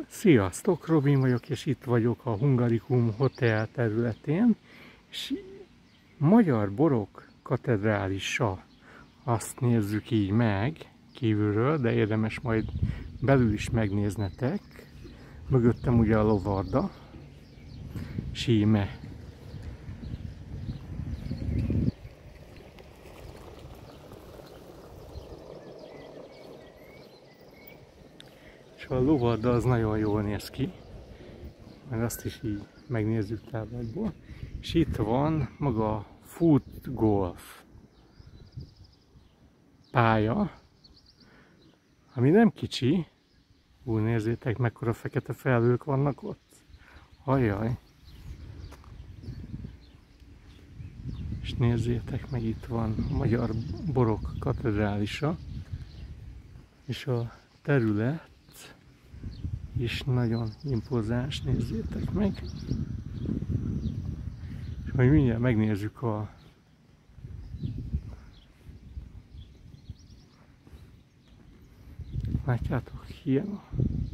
Sziasztok, Robin vagyok, és itt vagyok a Hungarikum Hotel területén, és Magyar Borok katedrálisa, azt nézzük így meg kívülről, de érdemes majd belül is megnéznetek. Mögöttem ugye a lovarda, síme. És a lovarda az nagyon jól néz ki, meg azt is így megnézzük távolból. És itt van maga a Foot Golf pálya, ami nem kicsi. Úgy nézzétek, mekkora fekete felhők vannak ott. Ajjaj! És nézzétek meg, itt van a Magyar Borok katedrálisa, és a terület is nagyon impozáns, nézzétek meg. És majd mindjárt megnézzük a látjátok, ilyen a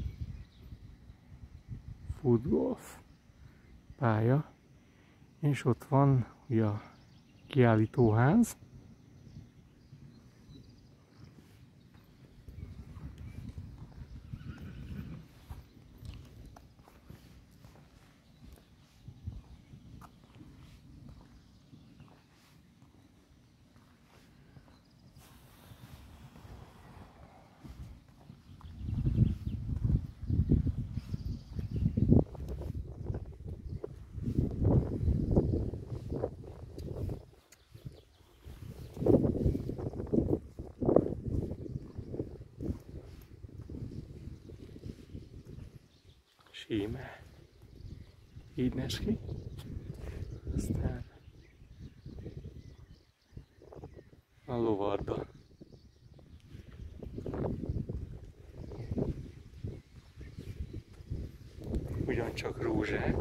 Foot Golf pálya, és ott van ugye a kiállítóház. Síme. Így néz ki. Aztán a lovarda. Ugyancsak rózsák.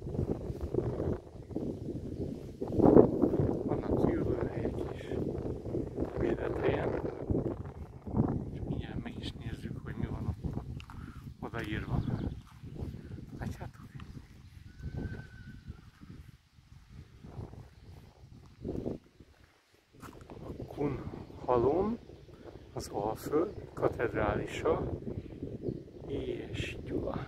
Vannak jövőhelyek is. Védett helyen. És mindjárt meg is nézzük, hogy mi van odaírva. Látjátok? A Kunhalom, az Alföld katedrálisa, és Gyula.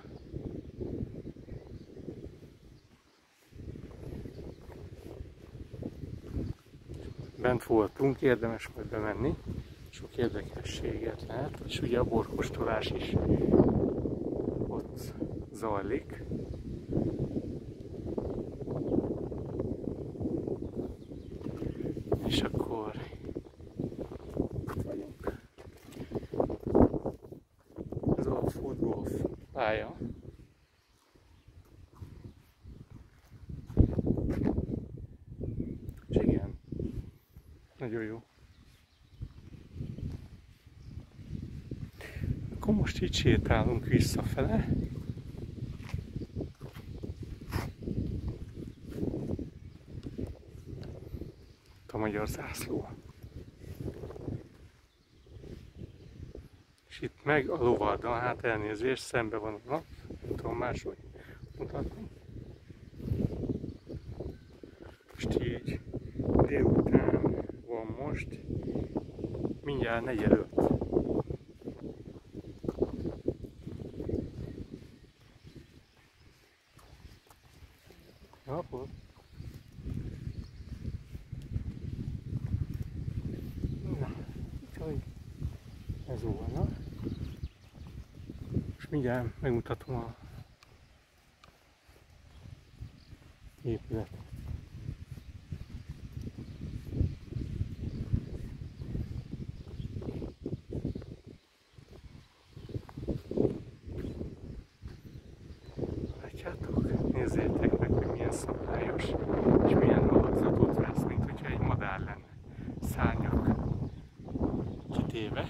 Bent voltunk, érdemes majd bemenni, sok érdekességet lehet, és ugye a borkóstolás is ott zajlik. És akkor itt vagyunk. Ez a Foot Golf pálya. És igen, nagyon jó. Akkor most így sétálunk visszafele. A magyar zászló. És itt meg a lovarda, hát elnézést, szembe van a nap, nem tudom máshogy mutatni. Most így délután van most, mindjárt 4:05. Napot! Ez volna. És mindjárt megmutatom a épületet. Látjátok? Nézzétek meg, hogy milyen szabályos, és milyen alakzatot vesz, mint hogyha egy madár lenne. Szárnyak kitéve.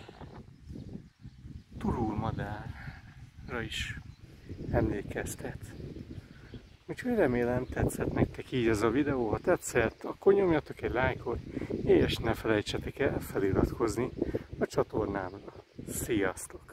Turulmadárra is emlékeztet. Úgyhogy remélem tetszett nektek így ez a videó. Ha tetszett, akkor nyomjatok egy lájkot, és ne felejtsetek el feliratkozni a csatornámra. Sziasztok!